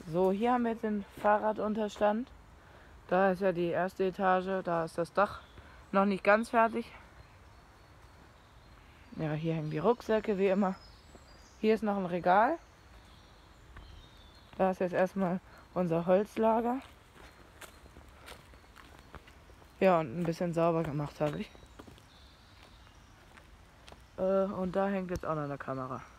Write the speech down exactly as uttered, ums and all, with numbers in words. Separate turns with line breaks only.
So, hier haben wir jetzt den Fahrradunterstand. Da ist ja die erste Etage, da ist das Dach noch nicht ganz fertig. Ja, hier hängen die Rucksäcke wie immer. Hier ist noch ein Regal. Da ist jetzt erstmal unser Holzlager. Ja, und ein bisschen sauber gemacht habe ich. Äh, und da hängt jetzt auch noch eine Kamera.